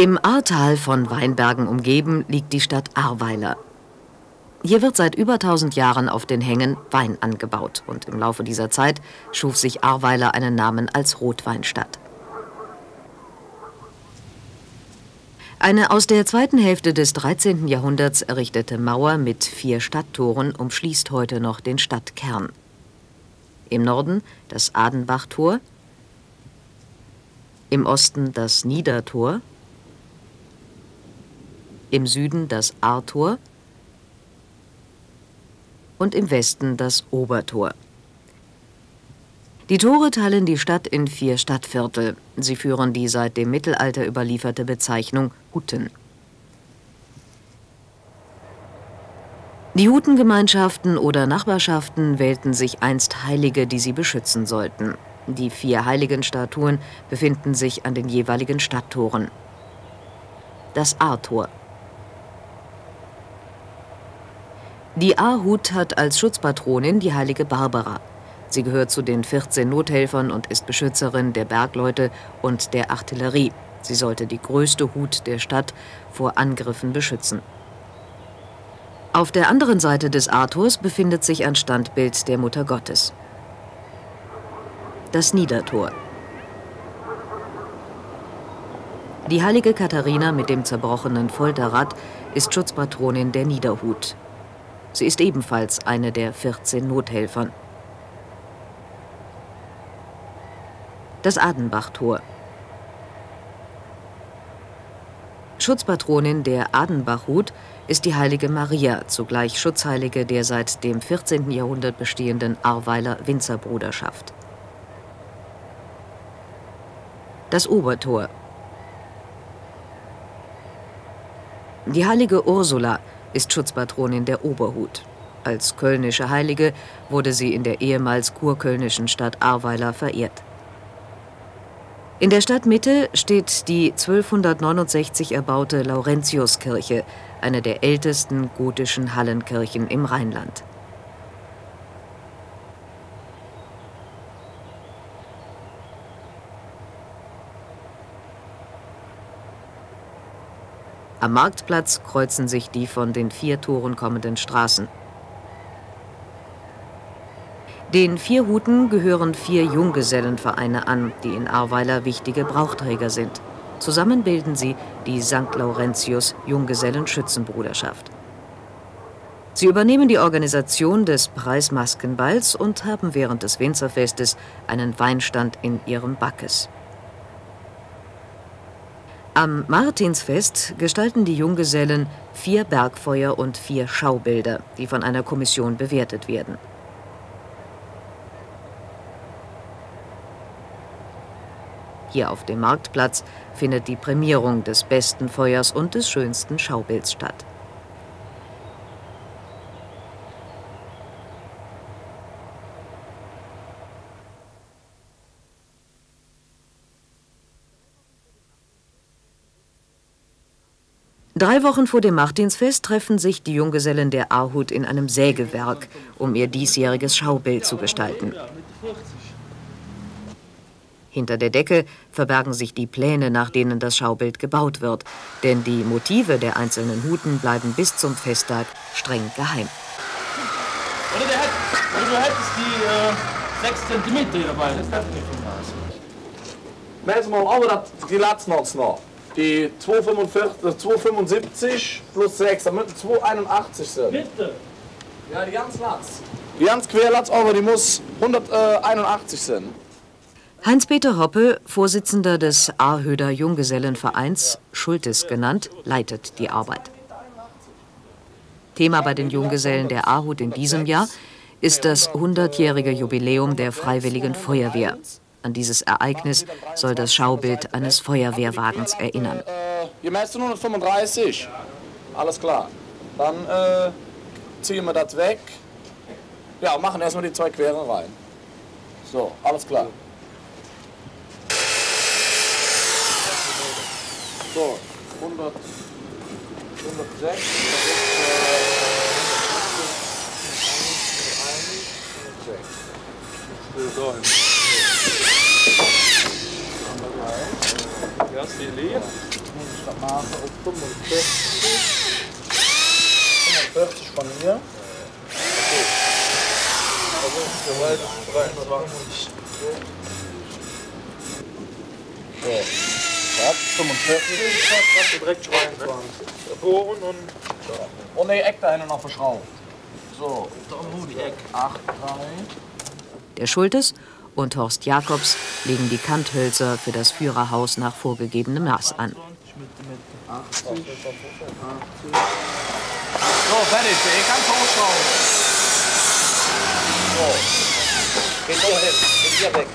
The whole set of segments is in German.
Im Ahrtal, von Weinbergen umgeben, liegt die Stadt Ahrweiler. Hier wird seit über 1000 Jahren auf den Hängen Wein angebaut und im Laufe dieser Zeit schuf sich Ahrweiler einen Namen als Rotweinstadt. Eine aus der zweiten Hälfte des 13. Jahrhunderts errichtete Mauer mit 4 Stadttoren umschließt heute noch den Stadtkern. Im Norden das Adenbachtor, im Osten das Niedertor, im Süden das Ahrtor und im Westen das Obertor. Die Tore teilen die Stadt in 4 Stadtviertel. Sie führen die seit dem Mittelalter überlieferte Bezeichnung Huten. Die Hutengemeinschaften oder Nachbarschaften wählten sich einst Heilige, die sie beschützen sollten. Die 4 Heiligenstatuen befinden sich an den jeweiligen Stadttoren. Das Ahrtor. Die Ahrhut hat als Schutzpatronin die heilige Barbara. Sie gehört zu den 14 Nothelfern und ist Beschützerin der Bergleute und der Artillerie. Sie sollte die größte Hut der Stadt vor Angriffen beschützen. Auf der anderen Seite des Ahrtors befindet sich ein Standbild der Mutter Gottes. Das Niedertor. Die heilige Katharina mit dem zerbrochenen Folterrad ist Schutzpatronin der Niederhut. Sie ist ebenfalls eine der 14 Nothelfern. Das Adenbachtor. Schutzpatronin der Adenbachhut ist die heilige Maria, zugleich Schutzheilige der seit dem 14. Jahrhundert bestehenden Ahrweiler Winzerbruderschaft. Das Obertor. Die heilige Ursula ist Schutzpatronin der Oberhut. Als kölnische Heilige wurde sie in der ehemals kurkölnischen Stadt Ahrweiler verehrt. In der Stadtmitte steht die 1269 erbaute Laurentiuskirche, eine der ältesten gotischen Hallenkirchen im Rheinland. Am Marktplatz kreuzen sich die von den 4 Toren kommenden Straßen. Den 4 Huten gehören 4 Junggesellenvereine an, die in Ahrweiler wichtige Brauchträger sind. Zusammen bilden sie die St. Laurentius Junggesellenschützenbruderschaft. Sie übernehmen die Organisation des Preismaskenballs und haben während des Winzerfestes einen Weinstand in ihrem Backes. Am Martinsfest gestalten die Junggesellen 4 Bergfeuer und 4 Schaubilder, die von einer Kommission bewertet werden. Hier auf dem Marktplatz findet die Prämierung des besten Feuers und des schönsten Schaubilds statt. Drei Wochen vor dem Martinsfest treffen sich die Junggesellen der Ahrhut in einem Sägewerk, um ihr diesjähriges Schaubild zu gestalten. Hinter der Decke verbergen sich die Pläne, nach denen das Schaubild gebaut wird. Denn die Motive der einzelnen Huten bleiben bis zum Festtag streng geheim. Oder du hättest die 6 cm dabei, das darf nicht vom Maß. Messen wir aber die letzten noch. Die 275 plus 6, damit 281 sind. Bitte? Ja, die ganz Latz. Die ganz Querlatz, aber die muss 181 sein. Heinz-Peter Hoppe, Vorsitzender des Ahrhöder Junggesellenvereins, Schultes genannt, leitet die Arbeit. Thema bei den Junggesellen der Ahrhut in diesem Jahr ist das 100-jährige Jubiläum der Freiwilligen Feuerwehr. An dieses Ereignis soll das Schaubild eines Feuerwehrwagens erinnern. Hier meist 135. Alles klar. Dann ziehen wir das weg. Ja, machen erstmal die 2 Quere rein. So, alles klar. So, 100, 106, Ja, ist die leer? das machen auf 45. 45 von mir. So, das 45. Direkt 22. Davor und Oh ne, Eck da hinten noch verschraubt. So, die Eck. 8, 3. Der Schultes und Horst Jakobs legen die Kanthölzer für das Führerhaus nach vorgegebenem Maß an. So, fertig, ich kann hochschauen. So. Geht hier weg.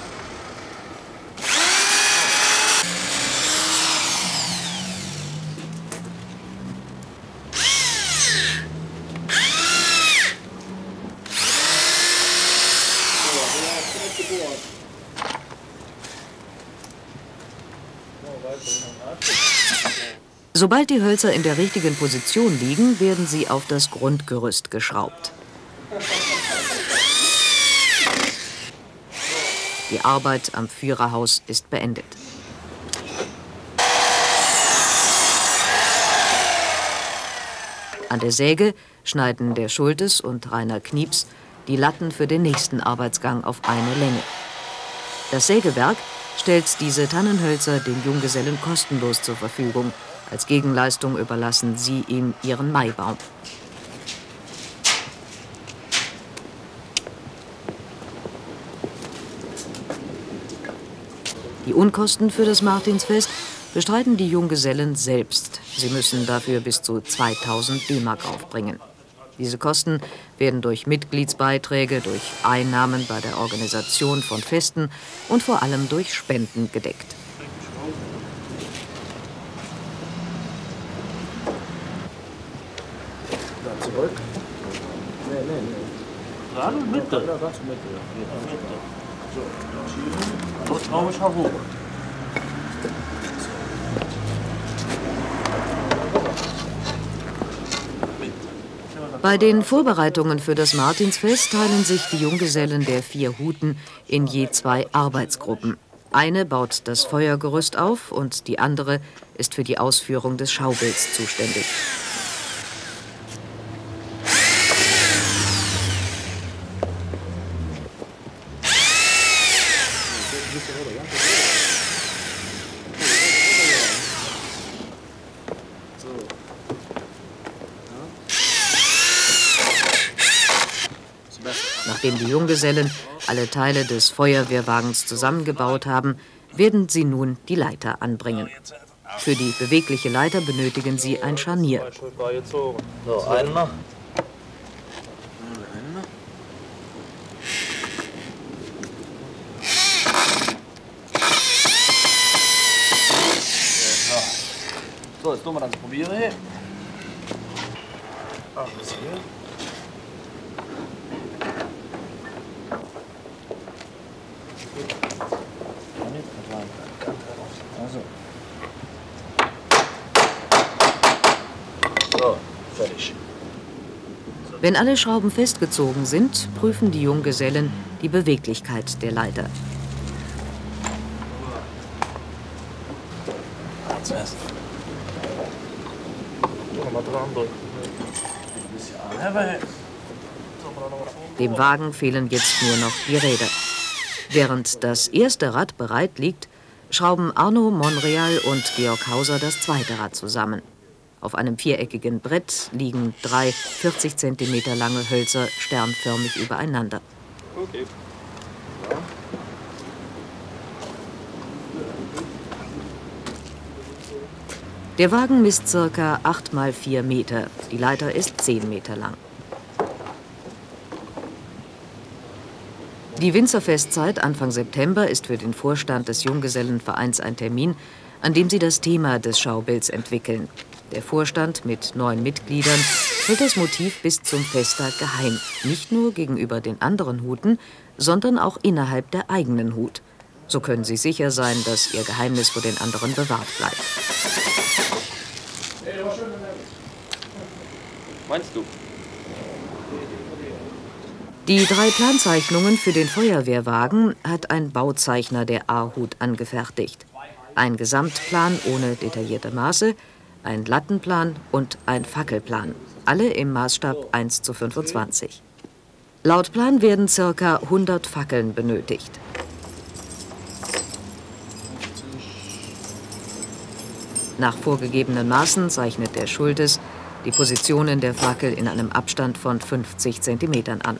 Sobald die Hölzer in der richtigen Position liegen, werden sie auf das Grundgerüst geschraubt. Die Arbeit am Führerhaus ist beendet. An der Säge schneiden der Schultes und Rainer Knieps die Latten für den nächsten Arbeitsgang auf eine Länge. Das Sägewerk stellt diese Tannenhölzer den Junggesellen kostenlos zur Verfügung. Als Gegenleistung überlassen sie ihm ihren Maibaum. Die Unkosten für das Martinsfest bestreiten die Junggesellen selbst. Sie müssen dafür bis zu 2000 D-Mark aufbringen. Diese Kosten werden durch Mitgliedsbeiträge, durch Einnahmen bei der Organisation von Festen und vor allem durch Spenden gedeckt. Zurück. Nee. Gerade Mitte. Ja, ganz Mitte. So, Das brauche ich hoch. Bei den Vorbereitungen für das Martinsfest teilen sich die Junggesellen der 4 Huten in je 2 Arbeitsgruppen. Eine baut das Feuergerüst auf und die andere ist für die Ausführung des Schaubilds zuständig. Nachdem die Junggesellen alle Teile des Feuerwehrwagens zusammengebaut haben, werden sie nun die Leiter anbringen. Für die bewegliche Leiter benötigen sie ein Scharnier. So, einen noch. So, jetzt tun wir das probieren hier. Ach, was hier? Also. So, fertig. Wenn alle Schrauben festgezogen sind, prüfen die Junggesellen die Beweglichkeit der Leiter. Zuerst. Nochmal dran drücken. Dem Wagen fehlen jetzt nur noch die Räder. Während das erste Rad bereit liegt, schrauben Arno Monreal und Georg Hauser das zweite Rad zusammen. Auf einem viereckigen Brett liegen 3 40 cm lange Hölzer sternförmig übereinander. Okay. Der Wagen misst ca. 8 x 4 Meter. Die Leiter ist 10 Meter lang. Die Winzerfestzeit Anfang September ist für den Vorstand des Junggesellenvereins ein Termin, an dem sie das Thema des Schaubilds entwickeln. Der Vorstand mit 9 Mitgliedern hält das Motiv bis zum Festtag geheim. Nicht nur gegenüber den anderen Huten, sondern auch innerhalb der eigenen Hut. So können sie sicher sein, dass ihr Geheimnis vor den anderen bewahrt bleibt. Meinst du? Die 3 Planzeichnungen für den Feuerwehrwagen hat ein Bauzeichner der A-Hut angefertigt. ein Gesamtplan ohne detaillierte Maße, ein Lattenplan und ein Fackelplan, alle im Maßstab 1:25. Laut Plan werden ca. 100 Fackeln benötigt. Nach vorgegebenen Maßen zeichnet der Schultes die Positionen der Fackel in einem Abstand von 50 cm an.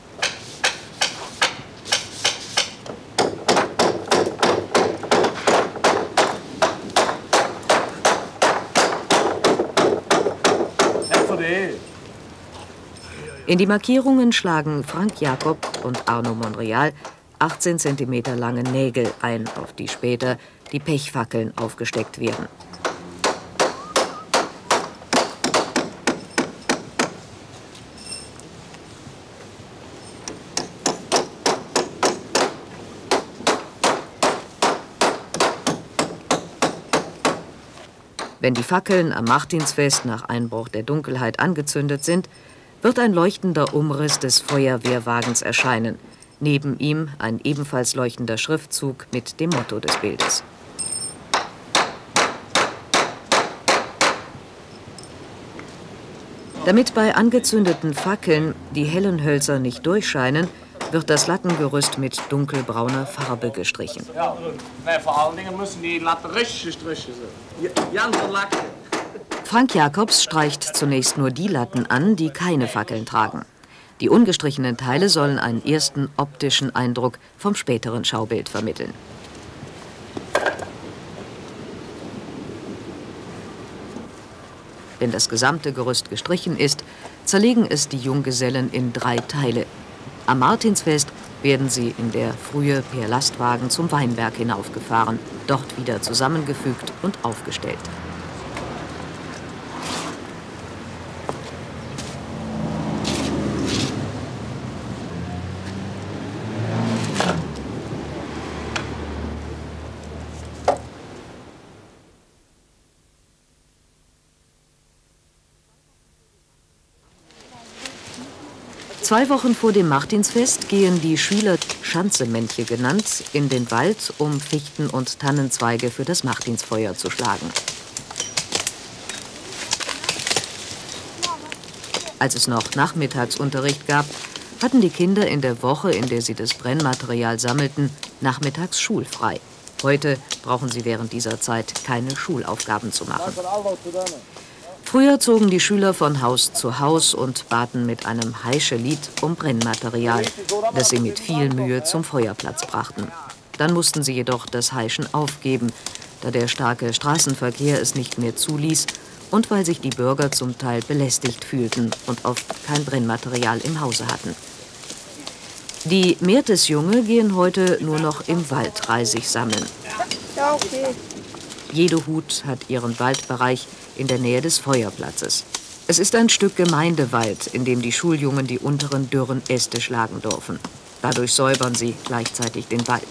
In die Markierungen schlagen Frank Jakob und Arno Monreal 18 cm lange Nägel ein, auf die später die Pechfackeln aufgesteckt werden. Wenn die Fackeln am Martinsfest nach Einbruch der Dunkelheit angezündet sind, wird ein leuchtender Umriss des Feuerwehrwagens erscheinen, neben ihm ein ebenfalls leuchtender Schriftzug mit dem Motto des Bildes. Damit bei angezündeten Fackeln die hellen Hölzer nicht durchscheinen, wird das Lattengerüst mit dunkelbrauner Farbe gestrichen. Ja, nee, vor allen Dingen müssen die Latten richtig gestrichen sein. Ganz Lacke. Frank Jacobs streicht zunächst nur die Latten an, die keine Fackeln tragen. Die ungestrichenen Teile sollen einen ersten optischen Eindruck vom späteren Schaubild vermitteln. Wenn das gesamte Gerüst gestrichen ist, zerlegen es die Junggesellen in 3 Teile. Am Martinsfest werden sie in der Frühe per Lastwagen zum Weinberg hinaufgefahren, dort wieder zusammengefügt und aufgestellt. Zwei Wochen vor dem Martinsfest gehen die Schüler, Schanzemännche genannt, in den Wald, um Fichten- und Tannenzweige für das Martinsfeuer zu schlagen. Als es noch Nachmittagsunterricht gab, hatten die Kinder in der Woche, in der sie das Brennmaterial sammelten, nachmittags schulfrei. Heute brauchen sie während dieser Zeit keine Schulaufgaben zu machen. Früher zogen die Schüler von Haus zu Haus und baten mit einem Heischelied um Brennmaterial, das sie mit viel Mühe zum Feuerplatz brachten. Dann mussten sie jedoch das Heischen aufgeben, da der starke Straßenverkehr es nicht mehr zuließ und weil sich die Bürger zum Teil belästigt fühlten und oft kein Brennmaterial im Hause hatten. Die Meertesjunge gehen heute nur noch im Wald Reisig sammeln. Ja, okay. Jede Hut hat ihren Waldbereich in der Nähe des Feuerplatzes. Es ist ein Stück Gemeindewald, in dem die Schuljungen die unteren dürren Äste schlagen dürfen. Dadurch säubern sie gleichzeitig den Wald.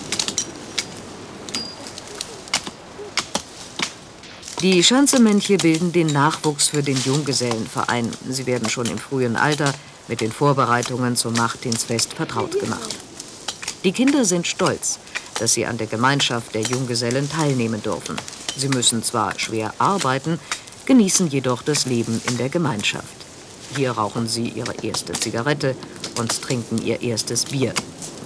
Die Schanzemännche bilden den Nachwuchs für den Junggesellenverein. Sie werden schon im frühen Alter mit den Vorbereitungen zum Martinsfest vertraut gemacht. Die Kinder sind stolz, dass sie an der Gemeinschaft der Junggesellen teilnehmen dürfen. Sie müssen zwar schwer arbeiten, genießen jedoch das Leben in der Gemeinschaft. Hier rauchen sie ihre erste Zigarette und trinken ihr erstes Bier.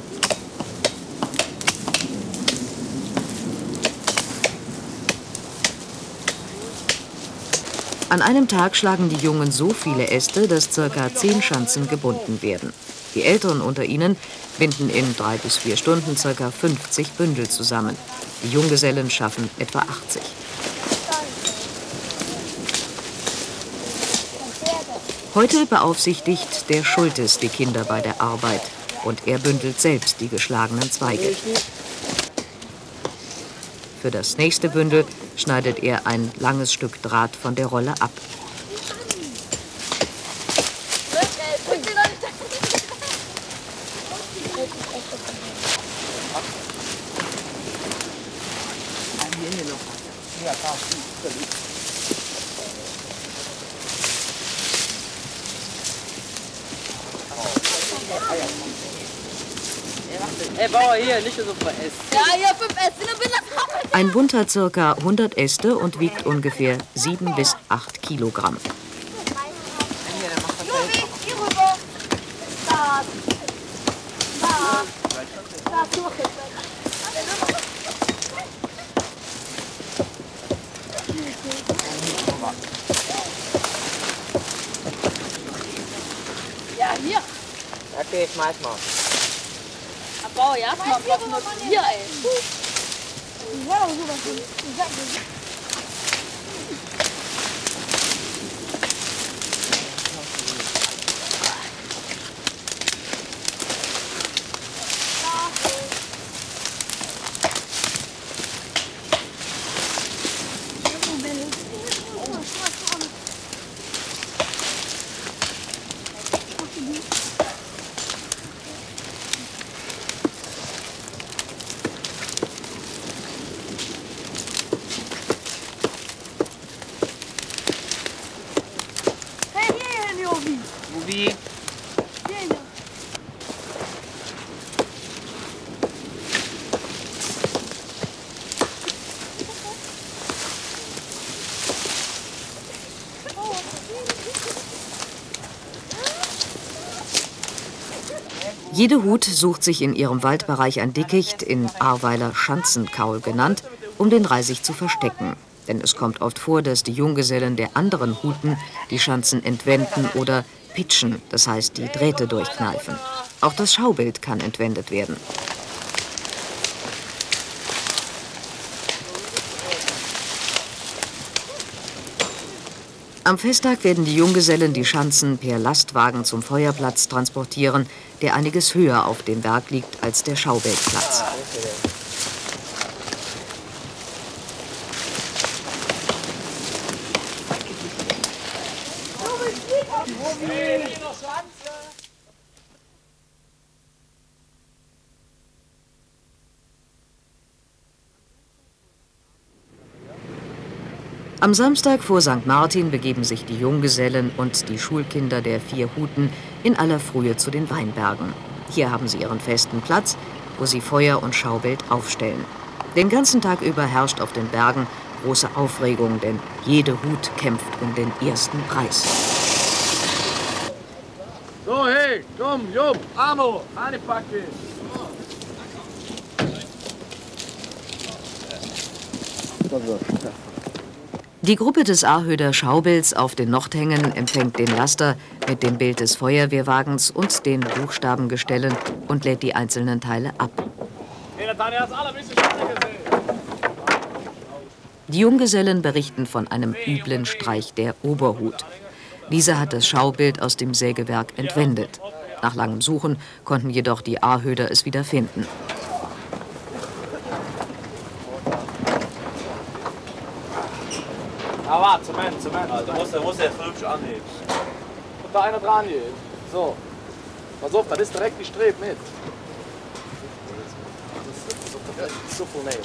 An einem Tag schlagen die Jungen so viele Äste, dass ca. 10 Schanzen gebunden werden. Die Älteren unter ihnen binden in 3 bis 4 Stunden ca. 50 Bündel zusammen. Die Junggesellen schaffen etwa 80. Heute beaufsichtigt der Schultes die Kinder bei der Arbeit und er bündelt selbst die geschlagenen Zweige. Für das nächste Bündel schneidet er ein langes Stück Draht von der Rolle ab. Ey, Bauer, hier, nicht so veräst. Ja, hier 5 Äste. Ein Bund hat ca. 100 Äste und wiegt ungefähr 7 bis 8 Kilogramm. Hier rüber. Da. Da. Da, durch. Ja, hier. Okay, ich schmeiß mal. Aber ja, was noch hier, ey. Wie? Jede Hut sucht sich in ihrem Waldbereich ein Dickicht, in Ahrweiler Schanzenkaul genannt, um den Reisig zu verstecken. Denn es kommt oft vor, dass die Junggesellen der anderen Huten die Schanzen entwenden oder pitchen, das heißt die Drähte durchkneifen. Auch das Schaubild kann entwendet werden. Am Festtag werden die Junggesellen die Schanzen per Lastwagen zum Feuerplatz transportieren, der einiges höher auf dem Berg liegt als der Schaubildplatz. Am Samstag vor St. Martin begeben sich die Junggesellen und die Schulkinder der 4 Huten in aller Frühe zu den Weinbergen. Hier haben sie ihren festen Platz, wo sie Feuer und Schaubild aufstellen. Den ganzen Tag über herrscht auf den Bergen große Aufregung, denn jede Hut kämpft um den ersten Preis. So, hey, komm, Jupp, Arno, eine Packe. Die Gruppe des Ahrhöder Schaubilds auf den Nordhängen empfängt den Laster mit dem Bild des Feuerwehrwagens und den Buchstabengestellen und lädt die einzelnen Teile ab. Die Junggesellen berichten von einem üblen Streich der Oberhut. Dieser hat das Schaubild aus dem Sägewerk entwendet. Nach langem Suchen konnten jedoch die Ahrhöder es wieder finden. Ah, warte, Zement. Also muss er hübsch anheben. Und da einer dran geht. So. Pass auf, das ist direkt die Streb mit. So viel näher.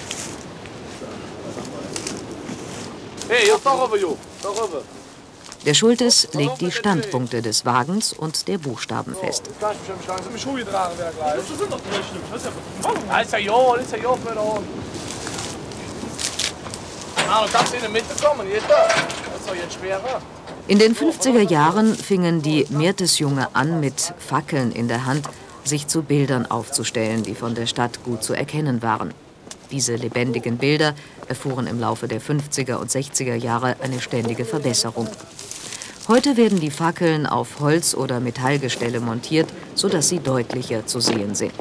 Hey, Jupp, doch rüber, Jupp. Doch rüber. Der Schultes legt die Standpunkte des Wagens und der Buchstaben fest. Jetzt kann ich mich schon mit Schuhe tragen, wer gleich. Das sind doch nicht schlimm. Das ist ja jo für da unten. Ah, du kannst in die Mitte kommen, jeder. Das ist doch jetzt schwerer. In den 50er Jahren fingen die Meertesjunge an, mit Fackeln in der Hand sich zu Bildern aufzustellen, die von der Stadt gut zu erkennen waren. Diese lebendigen Bilder erfuhren im Laufe der 50er und 60er Jahre eine ständige Verbesserung. Heute werden die Fackeln auf Holz- oder Metallgestelle montiert, sodass sie deutlicher zu sehen sind.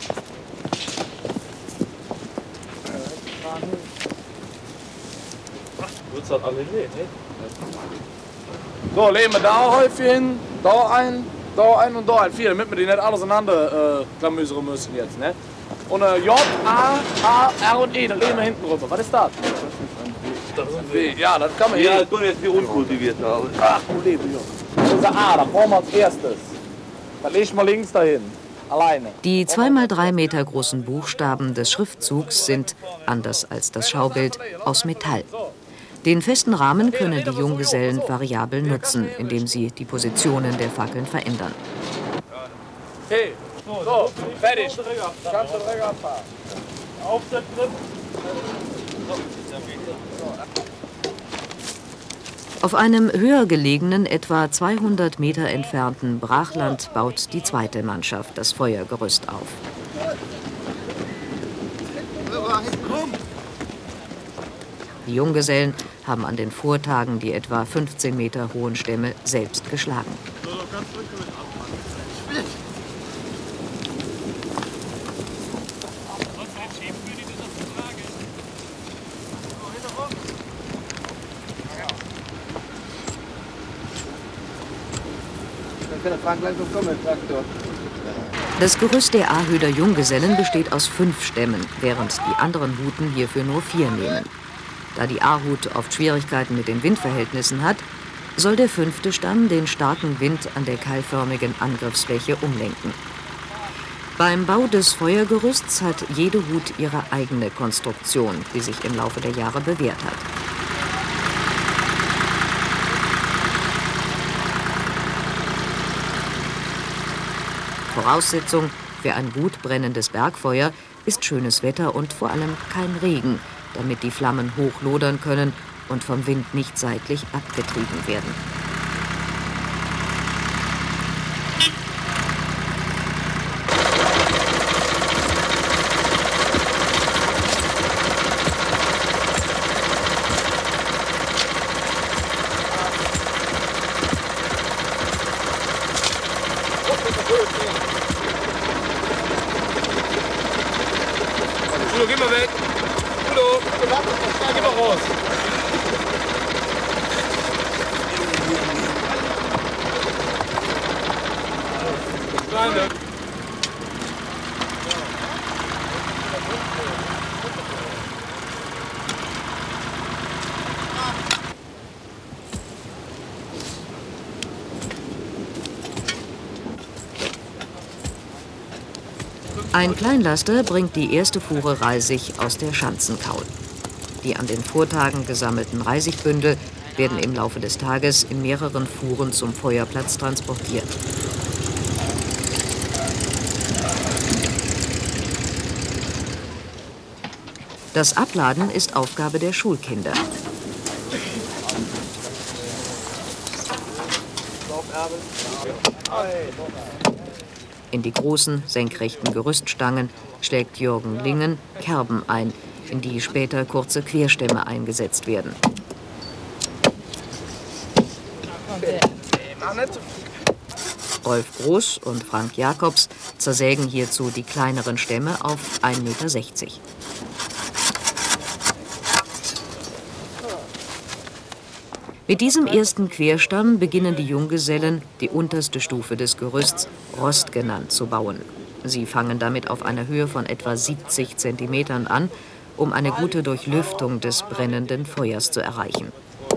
So, legen wir da ein Häufchen, da ein und da ein. 4, damit wir die nicht alle auseinander klamüsern müssen jetzt, ne? Und J, A, R und E, da legen wir hinten rüber. Was ist das? Das ist ein W. Ja, das kann man hier. Ja, guck jetzt, wie unkultiviert da. Ach, du liebe Junge. Das ist ein A, da brauchen wir als erstes. Da leg ich mal links dahin. Alleine. Die 2x3 Meter großen Buchstaben des Schriftzugs sind, anders als das Schaubild, aus Metall. Den festen Rahmen können die Junggesellen variabel nutzen, indem sie die Positionen der Fackeln verändern. Hey, so, fertig. Kannst du direkt abfahren. Aufsetzen. Auf einem höher gelegenen, etwa 200 Meter entfernten Brachland baut die zweite Mannschaft das Feuergerüst auf. Die Junggesellen haben an den Vortagen die etwa 15 Meter hohen Stämme selbst geschlagen. Das Gerüst der Ahöder Junggesellen besteht aus 5 Stämmen, während die anderen Huten hierfür nur 4 nehmen. Da die Ahhut oft Schwierigkeiten mit den Windverhältnissen hat, soll der 5. Stamm den starken Wind an der keilförmigen Angriffsfläche umlenken. Beim Bau des Feuergerüsts hat jede Hut ihre eigene Konstruktion, die sich im Laufe der Jahre bewährt hat. Voraussetzung für ein gut brennendes Bergfeuer ist schönes Wetter und vor allem kein Regen, damit die Flammen hochlodern können und vom Wind nicht seitlich abgetrieben werden. Udo, geh mal weg. Udo, geh mal raus. Kleine. Ein Kleinlaster bringt die erste Fuhre Reisig aus der Schanzenkaul. Die an den Vortagen gesammelten Reisigbündel werden im Laufe des Tages in mehreren Fuhren zum Feuerplatz transportiert. Das Abladen ist Aufgabe der Schulkinder. In die großen, senkrechten Gerüststangen schlägt Jürgen Lingen Kerben ein, in die später kurze Querstämme eingesetzt werden. Rolf Groß und Frank Jakobs zersägen hierzu die kleineren Stämme auf 1,60 Meter. Mit diesem ersten Querstamm beginnen die Junggesellen, die unterste Stufe des Gerüsts, Rost genannt, zu bauen. Sie fangen damit auf einer Höhe von etwa 70 Zentimetern an, um eine gute Durchlüftung des brennenden Feuers zu erreichen.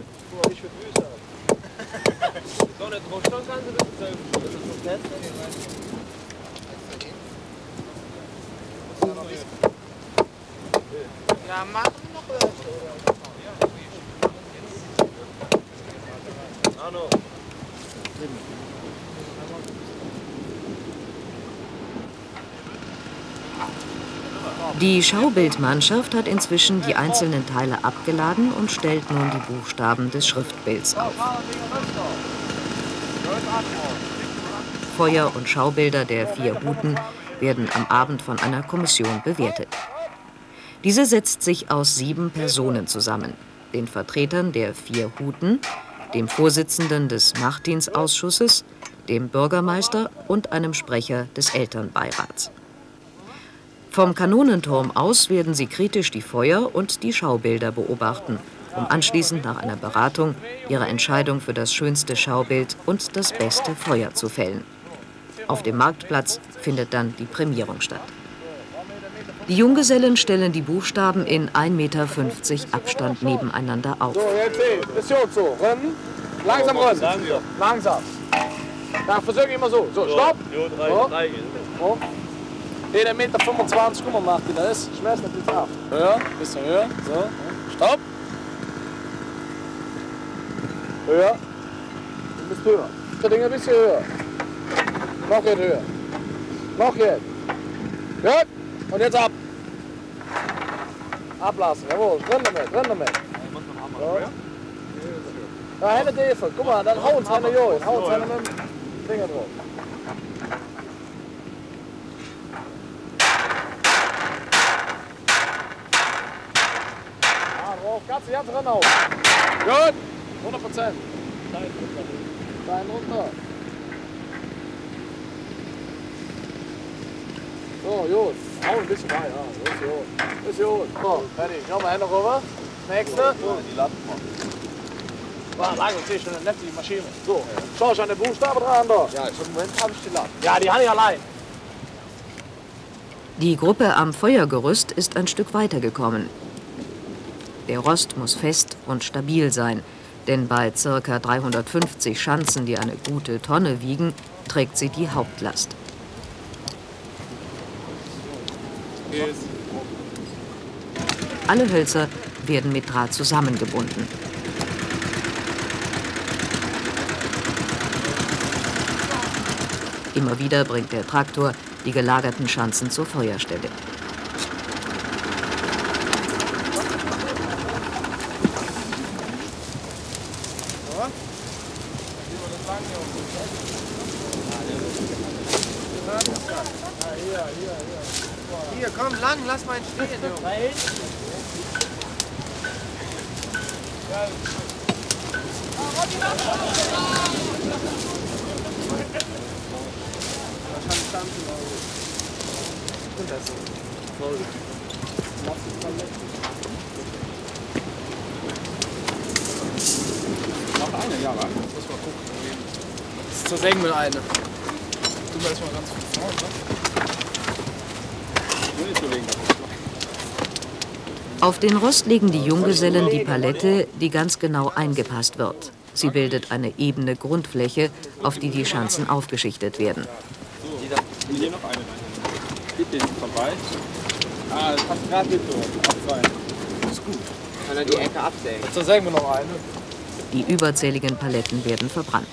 Die Schaubildmannschaft hat inzwischen die einzelnen Teile abgeladen und stellt nun die Buchstaben des Schriftbilds auf. Feuer- und Schaubilder der 4 Huten werden am Abend von einer Kommission bewertet. Diese setzt sich aus 7 Personen zusammen, den Vertretern der 4 Huten, dem Vorsitzenden des Nachtdienstausschusses, dem Bürgermeister und einem Sprecher des Elternbeirats. Vom Kanonenturm aus werden sie kritisch die Feuer und die Schaubilder beobachten, um anschließend nach einer Beratung ihre Entscheidung für das schönste Schaubild und das beste Feuer zu fällen. Auf dem Marktplatz findet dann die Prämierung statt. Die Junggesellen stellen die Buchstaben in 1,50 Meter Abstand nebeneinander auf. So, jetzt Mission so. Rennen. Langsam rennen. Langsam. Da versuche ich immer so. So, stopp. So. 1,25 Meter, guck mal, Martin, da ist. Schmerz natürlich ab. Höher, bisschen höher. So. Stopp. Höher. Du bist höher. Das Ding ein bisschen höher. Noch jetzt höher. Noch jetzt. Gut. Und jetzt ab. Ablassen, jawohl. Drin damit. So. Ja, Hände Defe. Guck mal, dann hau uns eine Johin. Hau uns eine mit dem Finger drauf. Ja, drauf. Ganz drin hauen. Gut. 100%. Stein runter. So, gut. Hau ein bisschen rein, ja. Ist gut. So, fertig. Nochmal Hände rüber. Nächste. Die Latten machen. War lang und schon eine nette Maschine. So, schau ich an den Buchstaben dran da. Ja, im Moment habe ich die Latten. Ja, die habe ich allein. Die Gruppe am Feuergerüst ist ein Stück weitergekommen. Der Rost muss fest und stabil sein, denn bei ca. 350 Schanzen, die eine gute Tonne wiegen, trägt sie die Hauptlast. Alle Hölzer werden mit Draht zusammengebunden. Immer wieder bringt der Traktor die gelagerten Schanzen zur Feuerstelle. Hier, komm, lang, lass mal ihn stehen, Junge. Noch eine, ja, muss mal gucken. Das zersägen wir eine. Du mal erstmal ganz von vorne, Auf den Rost legen die Junggesellen die Palette, die ganz genau eingepasst wird. Sie bildet eine ebene Grundfläche, auf die die Schanzen aufgeschichtet werden. Hier noch eine. Geht den vorbei. Ah, das passt gerade nicht so. Abfallen. Das ist gut. Kann er die Ecke absägen? Jetzt zersägen wir noch eine. Die überzähligen Paletten werden verbrannt.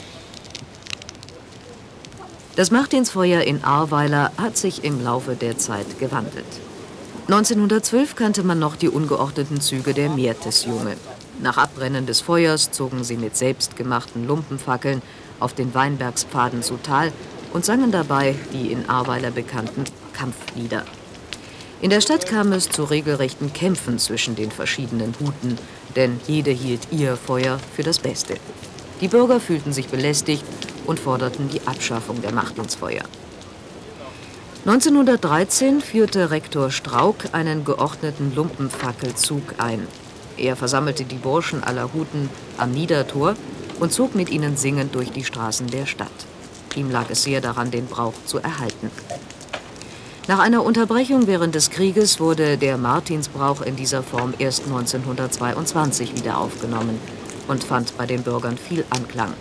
Das Martinsfeuer in Ahrweiler hat sich im Laufe der Zeit gewandelt. 1912 kannte man noch die ungeordneten Züge der Meertesjunge. Nach Abbrennen des Feuers zogen sie mit selbstgemachten Lumpenfackeln auf den Weinbergspfaden zu Tal und sangen dabei die in Ahrweiler bekannten Kampflieder. In der Stadt kam es zu regelrechten Kämpfen zwischen den verschiedenen Huten, denn jede hielt ihr Feuer für das Beste. Die Bürger fühlten sich belästigt und forderten die Abschaffung der Martinsfeuer. 1913 führte Rektor Strauk einen geordneten Lumpenfackelzug ein. Er versammelte die Burschen aller Huten am Niedertor und zog mit ihnen singend durch die Straßen der Stadt. Ihm lag es sehr daran, den Brauch zu erhalten. Nach einer Unterbrechung während des Krieges wurde der Martinsbrauch in dieser Form erst 1922 wieder aufgenommen und fand bei den Bürgern viel Anklang.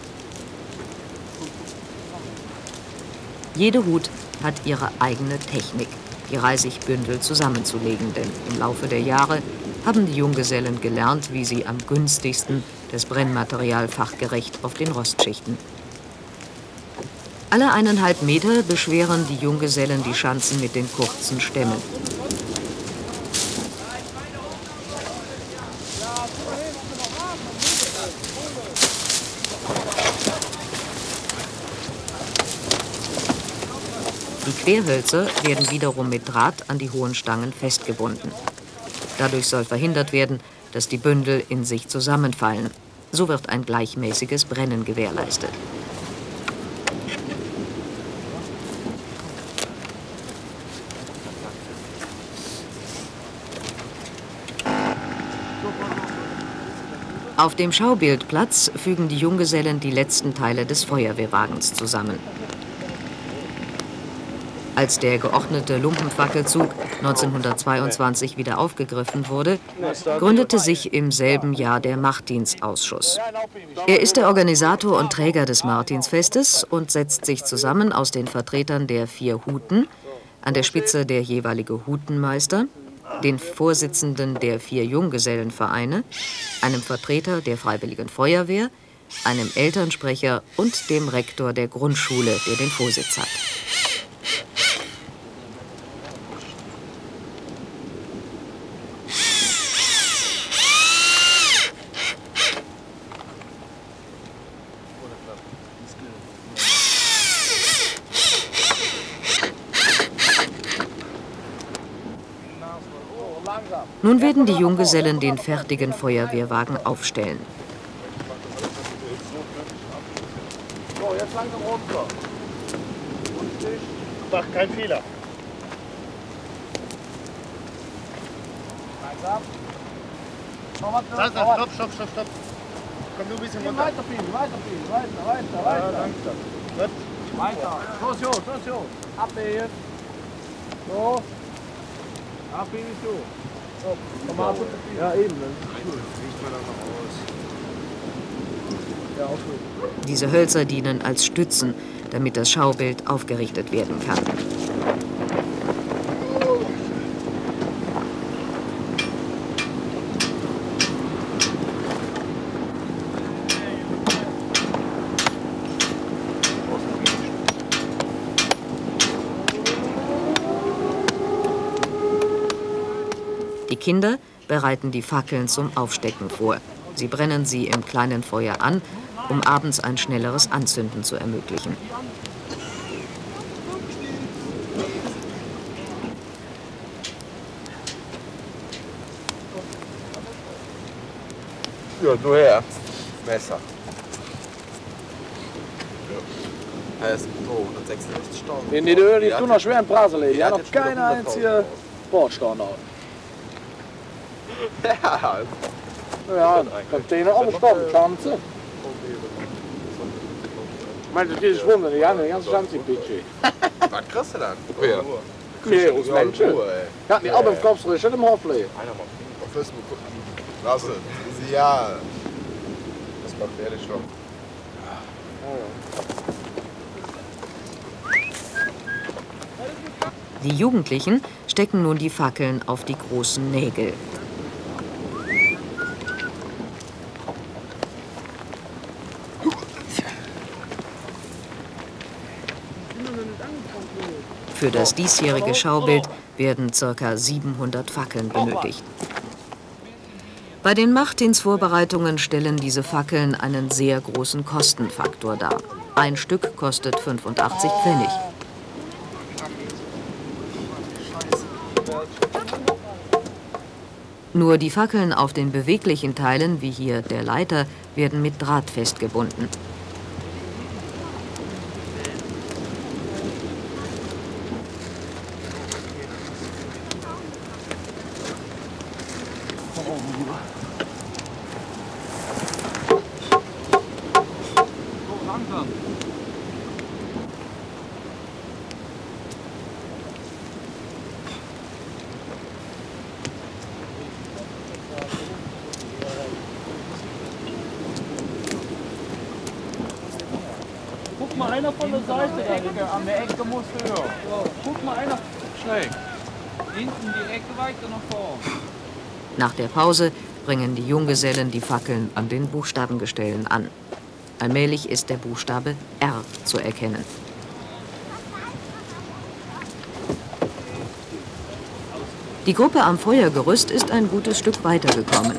Jede Hut hat ihre eigene Technik, die Reisigbündel zusammenzulegen, denn im Laufe der Jahre haben die Junggesellen gelernt, wie sie am günstigsten das Brennmaterial fachgerecht auf den Rost schichten. Alle 1,5 Meter beschweren die Junggesellen die Schanzen mit den kurzen Stämmen. Die Querhölzer werden wiederum mit Draht an die hohen Stangen festgebunden. Dadurch soll verhindert werden, dass die Bündel in sich zusammenfallen. So wird ein gleichmäßiges Brennen gewährleistet. Auf dem Schaubildplatz fügen die Junggesellen die letzten Teile des Feuerwehrwagens zusammen. Als der geordnete Lumpenfackelzug 1922 wieder aufgegriffen wurde, gründete sich im selben Jahr der Martinsausschuss. Er ist der Organisator und Träger des Martinsfestes und setzt sich zusammen aus den Vertretern der 4 Huten, an der Spitze der jeweilige Hutenmeister, den Vorsitzenden der 4 Junggesellenvereine, einem Vertreter der Freiwilligen Feuerwehr, einem Elternsprecher und dem Rektor der Grundschule, der den Vorsitz hat. Nun werden die Junggesellen den fertigen Feuerwehrwagen aufstellen. So, jetzt langsam runter. Mach keinen Fehler. Langsam. Noch was? Stopp. Komm nur ein bisschen runter. Weiter, weiter. Ja, langsam. Gut. Weiter. Los, Jo. Abwägen. So. Abwägen so. So, normal. Ja, eben. Riecht man doch noch aus. Ja, auch gut. Diese Hölzer dienen als Stützen, damit das Schaubild aufgerichtet werden kann. Die Kinder bereiten die Fackeln zum Aufstecken vor. Sie brennen sie im kleinen Feuer an, um abends ein schnelleres Anzünden zu ermöglichen. Ja, du her. Messer. Er ist so 166 Stunden. In die Öl, die tun noch schwer in Brase legen. Die haben noch keine einzige Bordstein auf. Ja. Ja, kommt denen auch stoppen, Schanze. Ich meine, das ist Wunder, die haben die ganze Schanze im Budget. Was kriegst du dann? Ja. Nee, aus Menschen. Ja, die Alben kommst du schon im Hof legen. Auf Facebook gucken. Lass es. Ja. Das macht ehrlich schon. Die Jugendlichen stecken nun die Fackeln auf die großen Nägel. Für das diesjährige Schaubild werden ca. 700 Fackeln benötigt. Bei den Martinsvorbereitungen stellen diese Fackeln einen sehr großen Kostenfaktor dar. Ein Stück kostet 85 Pfennig. Nur die Fackeln auf den beweglichen Teilen, wie hier der Leiter, werden mit Draht festgebunden. Guck mal einer von der Seite, an der Ecke musst du hören. Guck mal einer schräg. Hinten die Ecke weiter nach vorn. Nach der Pause bringen die Junggesellen die Fackeln an den Buchstabengestellen an. Allmählich ist der Buchstabe R zu erkennen. Die Gruppe am Feuergerüst ist ein gutes Stück weitergekommen.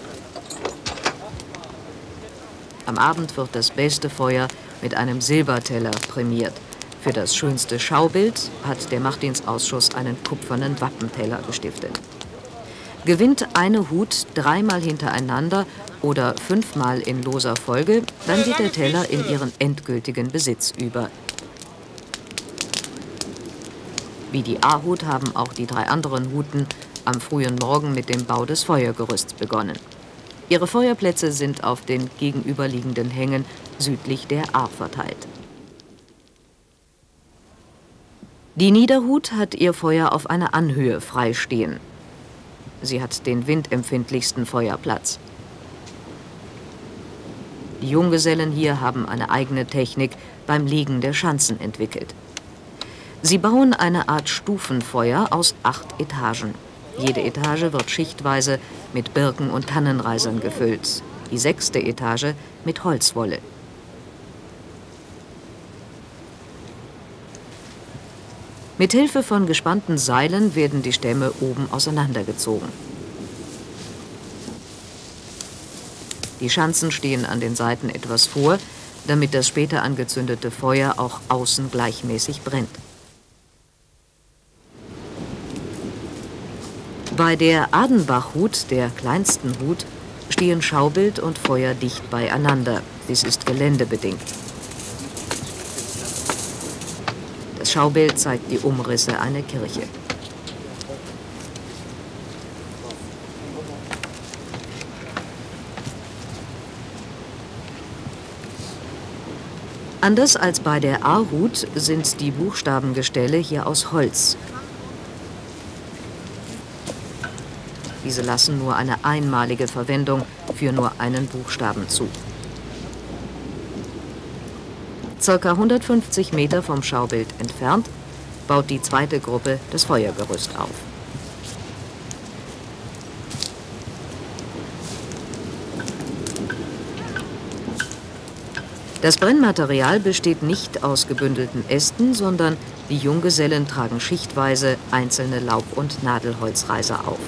Am Abend wird das beste Feuer mit einem Silberteller prämiert. Für das schönste Schaubild hat der Martinsausschuss einen kupfernen Wappenteller gestiftet. Gewinnt eine Hut 3-mal hintereinander oder 5-mal in loser Folge, dann geht der Teller in ihren endgültigen Besitz über. Wie die A-Hut haben auch die 3 anderen Huten am frühen Morgen mit dem Bau des Feuergerüsts begonnen. Ihre Feuerplätze sind auf den gegenüberliegenden Hängen südlich der A verteilt. Die Niederhut hat ihr Feuer auf einer Anhöhe freistehen. Sie hat den windempfindlichsten Feuerplatz. Die Junggesellen hier haben eine eigene Technik beim Legen der Schanzen entwickelt. Sie bauen eine Art Stufenfeuer aus 8 Etagen. Jede Etage wird schichtweise mit Birken- und Tannenreisern gefüllt. Die 6. Etage mit Holzwolle. Mit Hilfe von gespannten Seilen werden die Stämme oben auseinandergezogen. Die Schanzen stehen an den Seiten etwas vor, damit das später angezündete Feuer auch außen gleichmäßig brennt. Bei der Adenbach-Hut, der kleinsten Hut, stehen Schaubild und Feuer dicht beieinander. Dies ist geländebedingt. Das Schaubild zeigt die Umrisse einer Kirche. Anders als bei der A-Hut sind die Buchstabengestelle hier aus Holz. Diese lassen nur eine einmalige Verwendung für nur einen Buchstaben zu. Circa 150 Meter vom Schaubild entfernt baut die zweite Gruppe das Feuergerüst auf. Das Brennmaterial besteht nicht aus gebündelten Ästen, sondern die Junggesellen tragen schichtweise einzelne Laub- und Nadelholzreiser auf.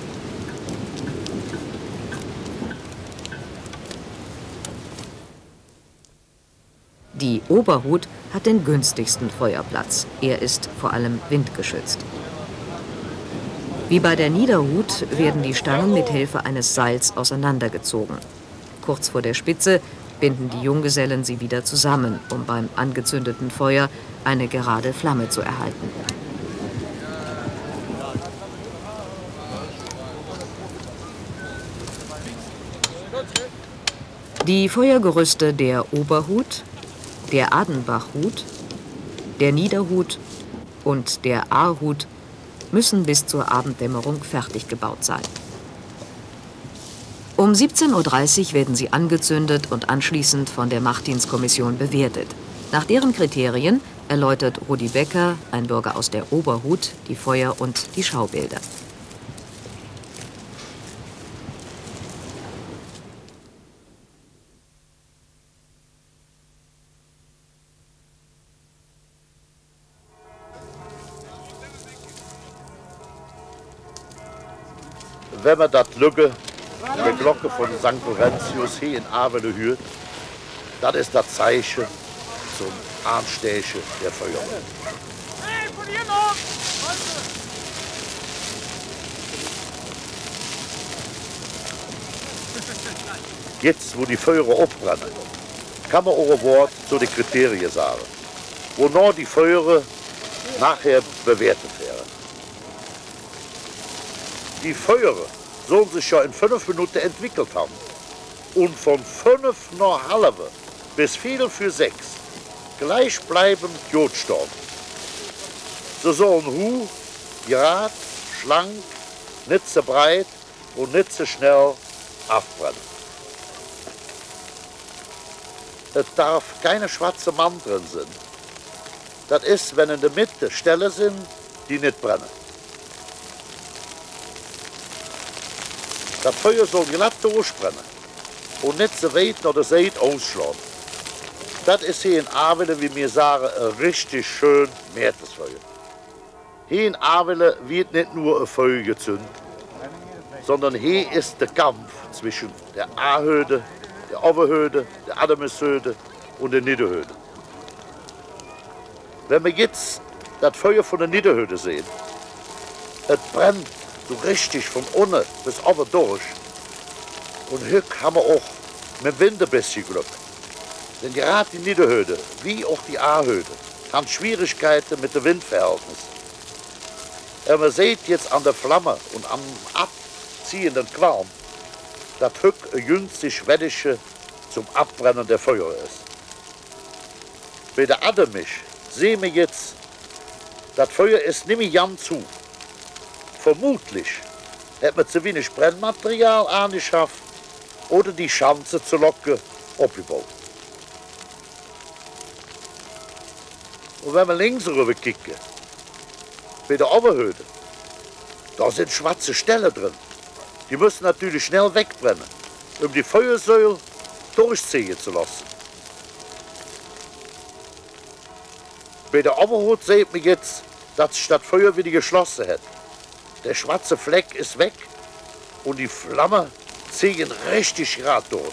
Die Oberhut hat den günstigsten Feuerplatz. Er ist vor allem windgeschützt. Wie bei der Niederhut werden die Stangen mit Hilfe eines Seils auseinandergezogen. Kurz vor der Spitze binden die Junggesellen sie wieder zusammen, um beim angezündeten Feuer eine gerade Flamme zu erhalten. Die Feuergerüste der Oberhut, der Adenbach-Hut, der Niederhut und der A-Hut müssen bis zur Abenddämmerung fertig gebaut sein. Um 17:30 Uhr werden sie angezündet und anschließend von der Machtdienstkommission bewertet. Nach deren Kriterien erläutert Rudi Becker, ein Bürger aus der Oberhut, die Feuer- und die Schaubilder. Wenn man das Lücke, die Glocke von St. Laurentius hier in Avele hört, das ist das Zeichen zum Anstechen der Feuer. Hey, von hier noch! Jetzt, wo die Feuer abbrennen, kann man auch ein Wort zu den Kriterien sagen, wonach die Feuer nachher bewertet werden. Die Feuer sollen sich ja in 5 Minuten entwickelt haben. Und von 5 nach halbe bis Viertel für 6 gleichbleibend Jodstaub. So sollen Hu, gerade, schlank, nicht so breit und nicht so schnell abbrennen. Es darf keine schwarze Mann drin sein. Das ist, wenn in der Mitte Stellen sind, die nicht brennen. Das Feuer soll glatt durchbrennen und nicht so weit nach der Seite ausschlagen. Das ist hier in Avele, wie wir sagen, ein richtig schön Märzfeuer. Hier in Avele wird nicht nur ein Feuer gezündet, sondern hier ist der Kampf zwischen der A-Höde, der Oberhöde, der Adamshöde und der Niederhöde. Wenn wir jetzt das Feuer von der Niederhöde sehen, es brennt so richtig von unten bis oben durch. Und hier haben wir auch mit dem Wind ein bisschen Glück. Denn gerade die Niederhöde, wie auch die A-Höde, haben Schwierigkeiten mit dem Windverhältnis. Man sieht jetzt an der Flamme und am abziehenden Qualm, dass hier ein günstig Wettische zum Abbrennen der Feuer ist. Bei der Ademisch sehen wir jetzt, das Feuer ist nicht mehr ganz zu. Vermutlich hat man zu wenig Brennmaterial angeschafft oder die Schanze zu locken abgebaut. Und wenn wir links rüber kicken, bei der Oberhöde, da sind schwarze Stellen drin. Die müssen natürlich schnell wegbrennen, um die Feuersäule durchziehen zu lassen. Bei der Oberhut sieht man jetzt, dass sich das Feuer wieder geschlossen hat. Der schwarze Fleck ist weg und die Flammen ziehen richtig gerade durch.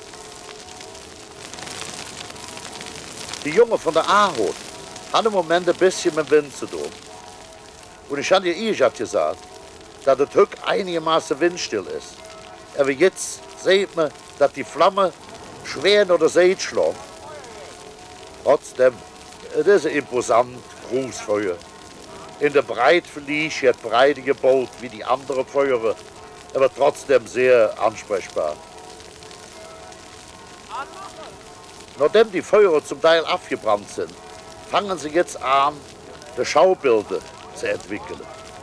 Die Jungen von der A-Hut haben im Moment ein bisschen mit dem Wind zu tun. Und ich habe ihr gesagt, dass es Hück einigermaßen windstill ist. Aber jetzt sieht man, dass die Flamme schwer oder See schlägt. Trotzdem, es ist ein imposant großes Feuer. In der Breite verlief das breite Gebot wie die anderen Feuer, aber trotzdem sehr ansprechbar. Nachdem die Feuer zum Teil abgebrannt sind, fangen sie jetzt an, die Schaubilder zu entwickeln.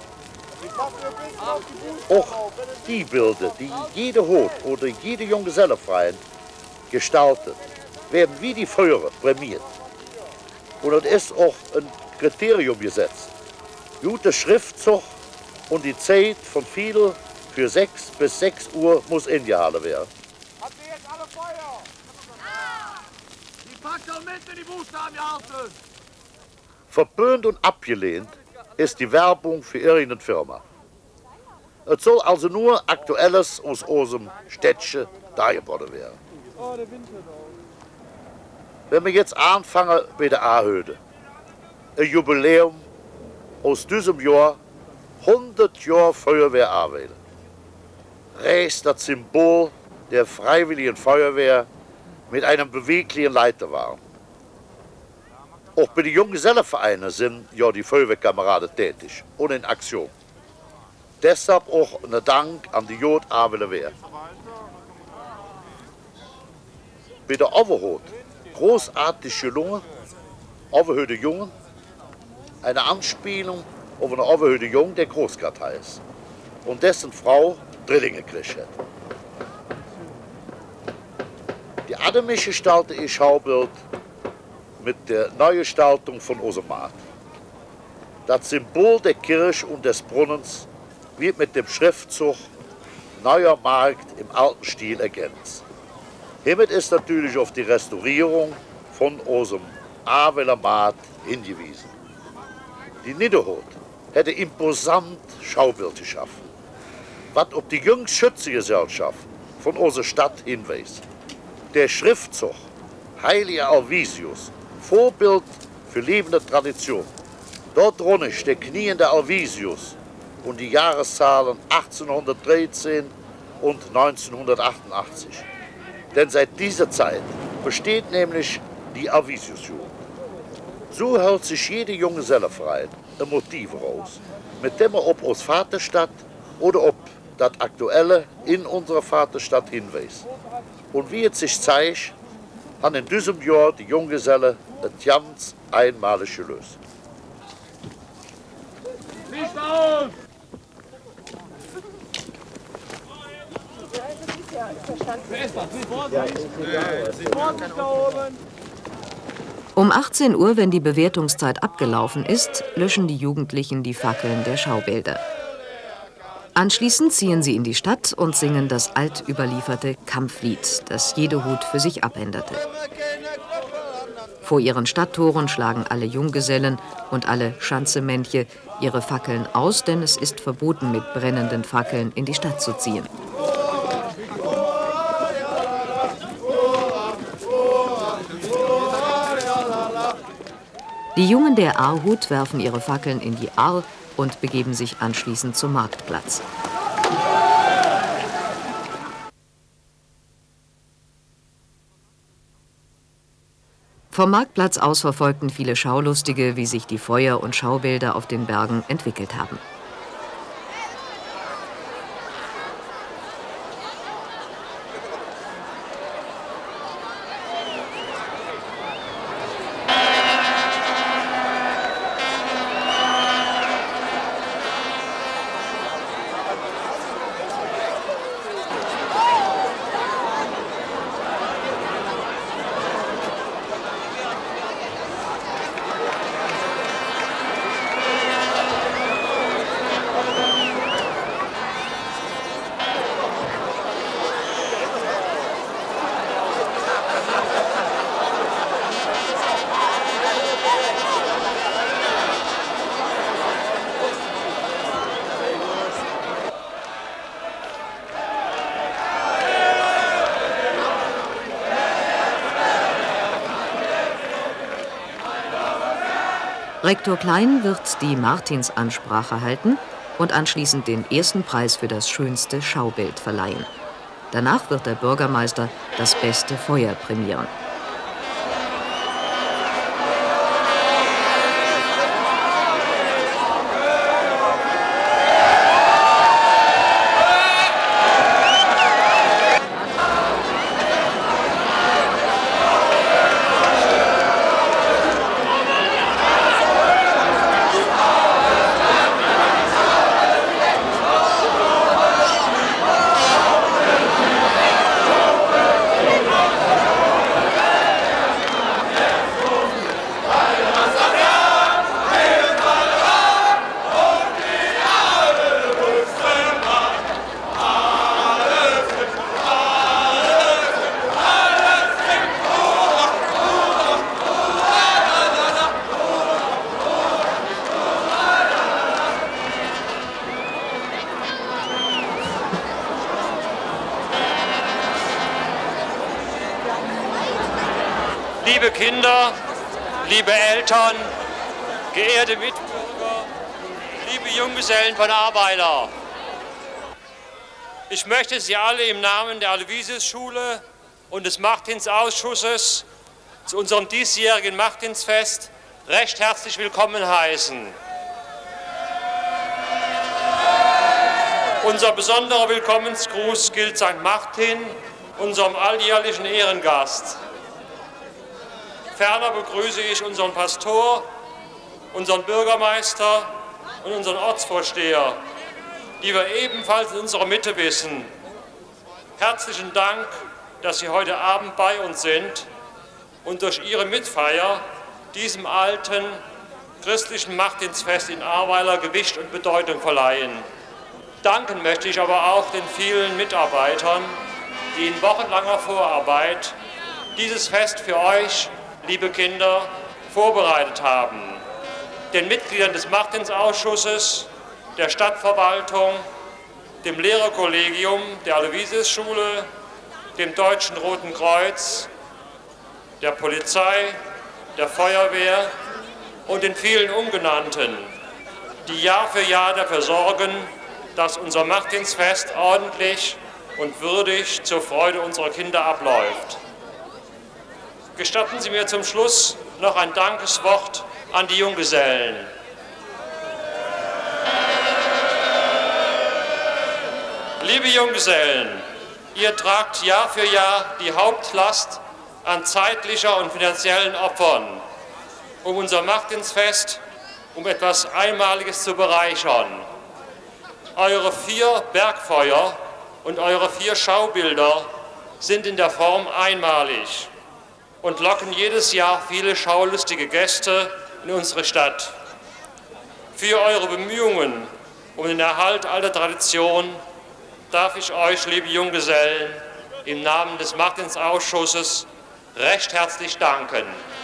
Auch die Bilder, die jede Hut oder jede Junggesellenverein gestaltet, werden wie die Feuer prämiert. Und es ist auch ein Kriterium gesetzt. Guter Schriftzug und die Zeit von vielen für 6 bis 6 Uhr muss eingehalten werden. Habt ihr jetzt alle Feuer? Die Fackeln mit in die Buchstaben gehalten! Verböhnt und abgelehnt ist die Werbung für irgendeine Firma. Es soll also nur Aktuelles aus unserem Städtchen dargeboten werden. Wenn wir jetzt anfangen bei der A-Höde, ein Jubiläum aus diesem Jahr, 100 Jahre Feuerwehr Ahrweiler. Rechts das Symbol der Freiwilligen Feuerwehr mit einem beweglichen Leiterwagen. Auch bei den Junggesellenvereinen sind ja die Feuerwehrkameraden tätig und in Aktion. Deshalb auch ein Dank an die Jod Ahrweiler Wehr. Bei der Overhut großartig gelungen, Overhöde Jungen, eine Anspielung auf eine Overhöde Jung, der Großgott heißt und dessen Frau Drillinge gekriegt hat. Die Ademisch gestaltete ihr Schaubild mit der Neugestaltung von Osemat. Das Symbol der Kirche und des Brunnens wird mit dem Schriftzug Neuer Markt im alten Stil ergänzt. Hiermit ist natürlich auf die Restaurierung von unserem Ahrweiler Markt hingewiesen. Die Niederhut hätte imposant Schaubild geschaffen, was auf die jüngste Schützengesellschaft von unserer Stadt hinweist. Der Schriftzug Heiliger Alvisius, Vorbild für lebende Tradition. Dort drunter der kniende Alvisius und die Jahreszahlen 1813 und 1988. Denn seit dieser Zeit besteht nämlich die Alvisius-Jugend. So hält sich jede Junggesellenverein ein Motiv raus, mit dem er ob aus Vaterstadt oder ob das Aktuelle in unserer Vaterstadt hinweist. Und wie es sich zeigt, haben in diesem Jahr die Junggesellen ein ganz einmalig gelöst. Licht aus! Um 18 Uhr, wenn die Bewertungszeit abgelaufen ist, löschen die Jugendlichen die Fackeln der Schaubilder. Anschließend ziehen sie in die Stadt und singen das altüberlieferte Kampflied, das jede Hut für sich abänderte. Vor ihren Stadttoren schlagen alle Junggesellen und alle Schanzemännche ihre Fackeln aus, denn es ist verboten, mit brennenden Fackeln in die Stadt zu ziehen. Die Jungen der Ahrhut werfen ihre Fackeln in die Ahr und begeben sich anschließend zum Marktplatz. Vom Marktplatz aus verfolgten viele Schaulustige, wie sich die Feuer- und Schaubilder auf den Bergen entwickelt haben. Rektor Klein wird die Martinsansprache halten und anschließend den ersten Preis für das schönste Schaubild verleihen. Danach wird der Bürgermeister das beste Feuer prämieren. Liebe Kinder, liebe Eltern, geehrte Mitbürger, liebe Junggesellen von Ahrweiler. Ich möchte Sie alle im Namen der Aloysius-Schule und des Martinsausschusses zu unserem diesjährigen Martinsfest recht herzlich willkommen heißen. Unser besonderer Willkommensgruß gilt St. Martin, unserem alljährlichen Ehrengast. Ferner begrüße ich unseren Pastor, unseren Bürgermeister und unseren Ortsvorsteher, die wir ebenfalls in unserer Mitte wissen. Herzlichen Dank, dass Sie heute Abend bei uns sind und durch Ihre Mitfeier diesem alten christlichen Martinsfest in Ahrweiler Gewicht und Bedeutung verleihen. Danken möchte ich aber auch den vielen Mitarbeitern, die in wochenlanger Vorarbeit dieses Fest für euch, liebe Kinder, vorbereitet haben. Den Mitgliedern des Martinsausschusses, der Stadtverwaltung, dem Lehrerkollegium der Aloysius-Schule, dem Deutschen Roten Kreuz, der Polizei, der Feuerwehr und den vielen Umgenannten, die Jahr für Jahr dafür sorgen, dass unser Martinsfest ordentlich und würdig zur Freude unserer Kinder abläuft. Gestatten Sie mir zum Schluss noch ein Dankeswort an die Junggesellen. Liebe Junggesellen, ihr tragt Jahr für Jahr die Hauptlast an zeitlicher und finanziellen Opfern, um unser Martinsfest um etwas Einmaliges zu bereichern. Eure 4 Bergfeuer und eure 4 Schaubilder sind in der Form einmalig und locken jedes Jahr viele schaulustige Gäste in unsere Stadt. Für eure Bemühungen um den Erhalt alter Tradition darf ich euch, liebe Junggesellen, im Namen des Martinsausschusses recht herzlich danken.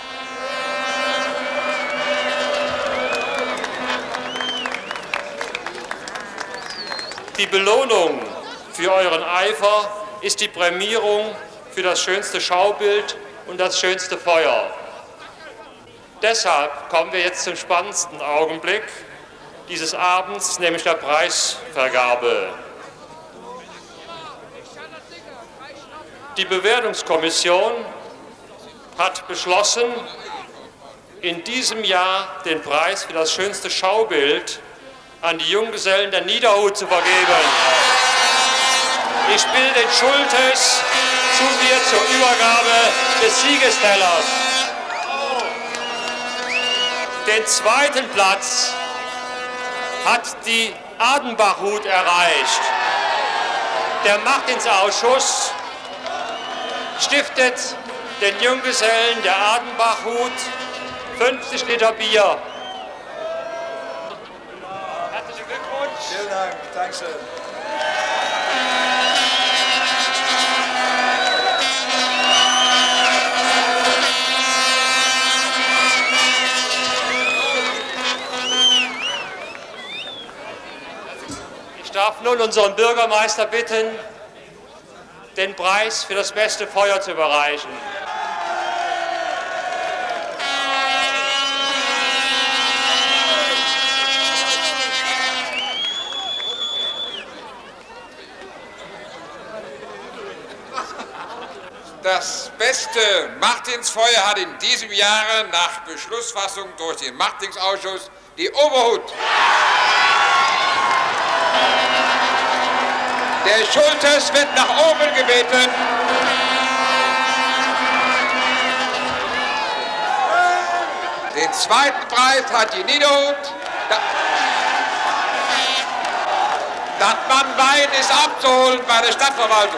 Die Belohnung für euren Eifer ist die Prämierung für das schönste Schaubild und das schönste Feuer. Deshalb kommen wir jetzt zum spannendsten Augenblick dieses Abends, nämlich der Preisvergabe. Die Bewertungskommission hat beschlossen, in diesem Jahr den Preis für das schönste Schaubild an die Junggesellen der Niederhut zu vergeben. Ich bitte den Schultes zu mir zur Übergabe des Siegestellers. Den zweiten Platz hat die Adenbachhut erreicht. Der Martinsausschuss stiftet den Junggesellen der Adenbachhut 50 Liter Bier. Herzlichen Glückwunsch. Vielen Dank. Dankeschön. Ich darf nun unseren Bürgermeister bitten, den Preis für das beste Feuer zu überreichen. Das beste Martinsfeuer hat in diesem Jahre nach Beschlussfassung durch den Martinsausschuss die Oberhut. Der Schultes wird nach oben gebeten. Den zweiten Preis hat die Niederhut. Das Mannbein ist abzuholen bei der Stadtverwaltung.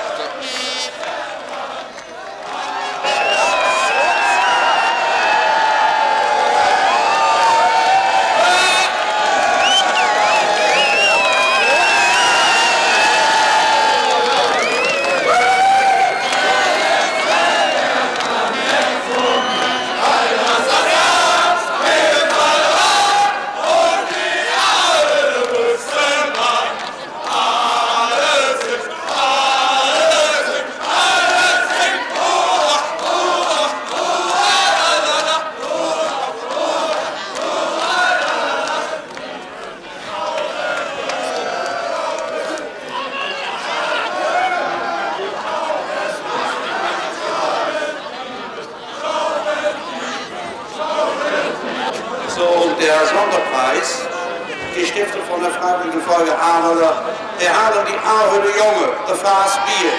Der Sonderpreis, gestiftet von der Freiwilligen Feuerwehr Ahrhöller, erhalten die Ahrhöller Junge, der Fass Bier.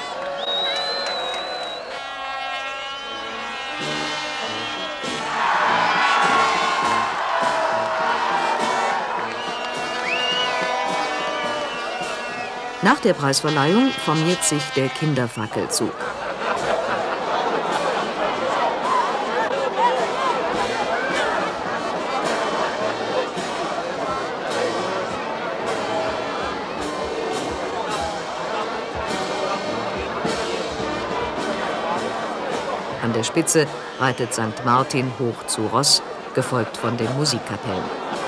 Nach der Preisverleihung formiert sich der Kinderfackelzug. An der Spitze reitet St. Martin hoch zu Ross, gefolgt von den Musikkapellen.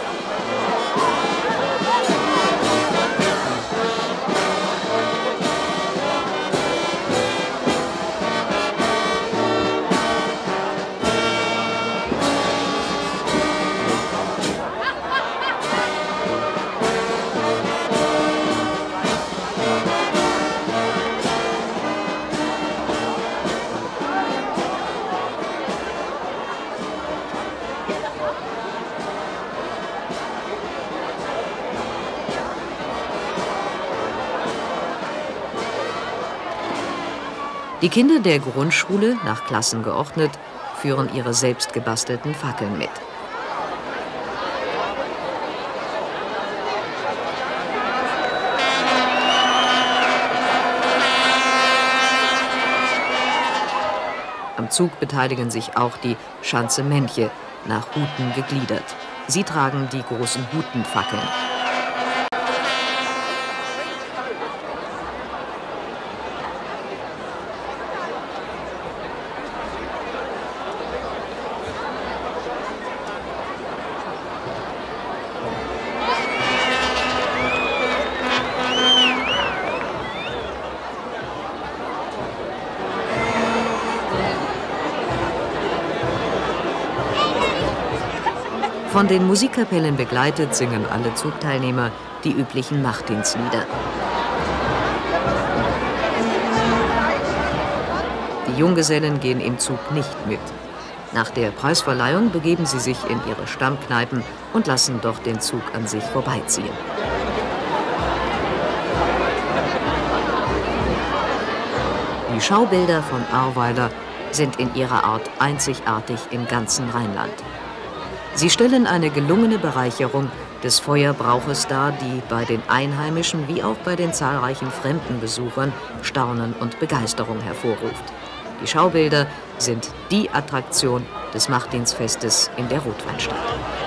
Die Kinder der Grundschule, nach Klassen geordnet, führen ihre selbst gebastelten Fackeln mit. Am Zug beteiligen sich auch die Schanzemännche, nach Huten gegliedert. Sie tragen die großen Hutenfackeln. Von den Musikkapellen begleitet singen alle Zugteilnehmer die üblichen Nachtdienstlieder. Die Junggesellen gehen im Zug nicht mit. Nach der Preisverleihung begeben sie sich in ihre Stammkneipen und lassen dort den Zug an sich vorbeiziehen. Die Schaubilder von Ahrweiler sind in ihrer Art einzigartig im ganzen Rheinland. Sie stellen eine gelungene Bereicherung des Feuerbrauches dar, die bei den Einheimischen wie auch bei den zahlreichen fremden Besuchern Staunen und Begeisterung hervorruft. Die Schaubilder sind die Attraktion des Martinsfestes in der Rotweinstadt.